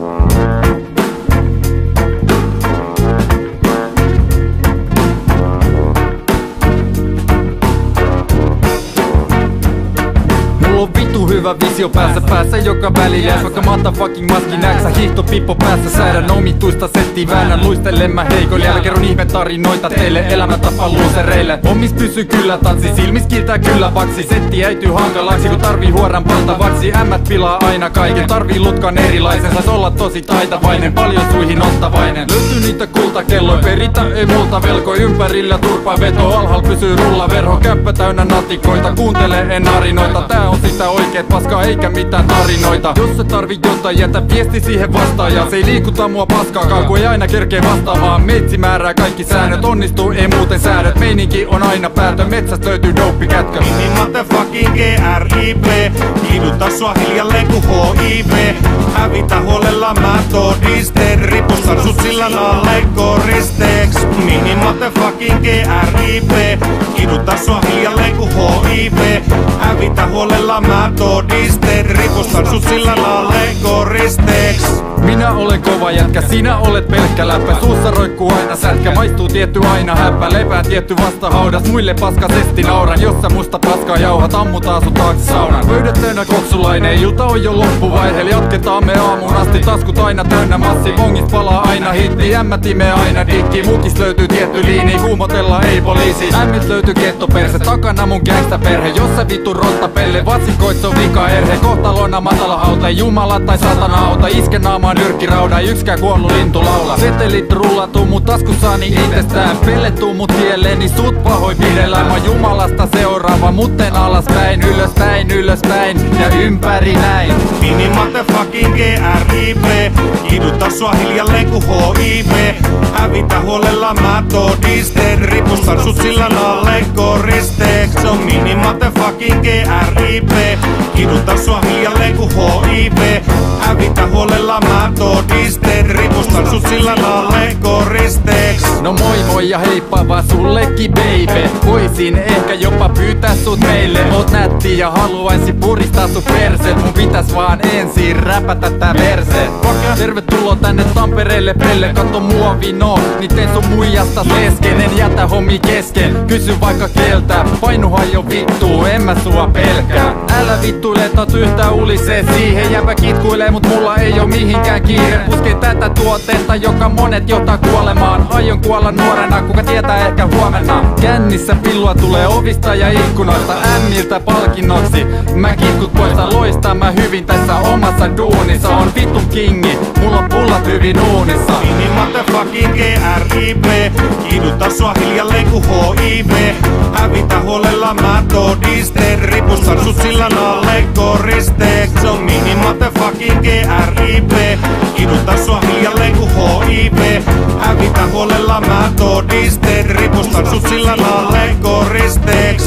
Mulla on vitu hyvä visio päässä joka väliä. Vaikka motherfucking maski näksä hiihto pippo päässä. Säädän omituista settiä, väännän luistellen mä heikoille. Älä kerron ihme tarinoita teille, elämäntapa luusereille. Ommis pysy kyllä tatsi, silmis kiiltää kyllä paksi. Setti äityy hankalaksi, kun tarvii huoran paltavaksi. Ämmät pilaa aina kaiken, tarvii lutkan erilaisen. Sais olla tosi taitavainen, paljon suihin ottavainen. Löytyy niitä kultakelloja, peritä ei multa velko. Ympärillä turpa veto, alhaal pysyy rullaverho. Kämppä täynnä natikoita, kuuntele en narinoita. Tää on sitä oikeet paskaa eikä mitään tarinoita. Jos se tarvii jotain, jätä viesti siihen vastaajaan. Se ei liikuta mua paskaakaan, kun ei aina kerkee vastaamaan. Meitsi määrää kaikki säännöt, onnistuu ei muuten säädöt. Meininki on aina päätö, metsästä löytyy douppikätkö. Mini motherfucking GRIP, kiduta sua hiljalleen ku HIV. Hävitä huolella mä todisteen, ripustan sut sillä alle koristeeks. Mini motherfucking GRIP, kiduta sua hiljalleen ku HIV. Hävitä huolella mä todisteen, ripustan sut sillä alle koristeeks. Minä olen kova jätkä, sinä olet pelkkä läppä. Suussa roikkuu aina sätkä, maistuu tietty aina häppä. Lepää tietty vastahaudas, muille paskasesti nauran. Jos sä musta paskaa jauhat, ammutaan sun taakse saunan. Pöydät täynnä koksulainen, ilta on jo loppuvaiheella. Jatketaan me aamuun asti, taskut aina täynnä massi. Mongis palaa aina hitti, ämmät imee aina dikki. Mukis löytyy tietty liini, kuumotella ei poliisi. Ämmit löytyy kettoperse, takana mun gangstaperhe. Jos sä vittu rottapelle, vatsikoit se on vika erhe. Kohtalona matala hauta, jumala tai satana auta. Iske naamaan nyrkkirauda, ei yksikään kuollu lintu laula. Setelit rullatuu mut taskussani itsestään. Pellettuu mut tielleeni, sut pahoinpidellään. Mä jumalasta seuraava, mutten alaspäin. Ylöspäin ja ympäri näin. Mini motherfucking GRIP, kiduta sua hiljalleen ku HIV. Hävitä huolella mä todisteen, ripustan sut sillä alle koristeeks. Se on mini motherfucking GRIP, kiduta sua hiljalleen ku HIV. Hävitä huolella mä todisteen, ripustan sut sillä alle koristeeks. No moi ja heippa vaan sullekin baby. Voisin ehkä jopa pyytää sut meille. Oot nätti ja haluaisin puristaa sun perset. Mun pitäis vaan ensin räpätä tää verse. Tervetuloa tänne Tampereelle pelle. Katso mua vino, niin teen sun muijasta lesken. En jätä hommi kesken, kysy vaikka keltä. Painuhan jo vittuu, en mä sua pelkää. Älä vittuile, taas yhtään ulisee siihen. Jäpä kitkuilee, mut mulla ei oo mihinkään kiire. Puskin tätä tuotetta, joka monet johtaa kuolemaan. Aion kuolla nuorena, kuka tietää ehkä huomenna. Kännissä pillua tulee ovista ja ikkunoista. Ämmiltä palkinnoksi mä kitkut poista, loistaa mä hyvin tässä omassa duunissa. On vitun kingi, mulla on pullat hyvin uunissa. Mini motherfucking GRIP, kiduta sua hiljalleen ku HIV. Hävitä huolella mä todisteen, ripustan sut sillä alle koristeeks. Se on mini motherfucking GRIP, kiduta sua hiljalleen ku HIV. Hävitä huolella mä todisteen, ripustan sut sillä alle koristeeks.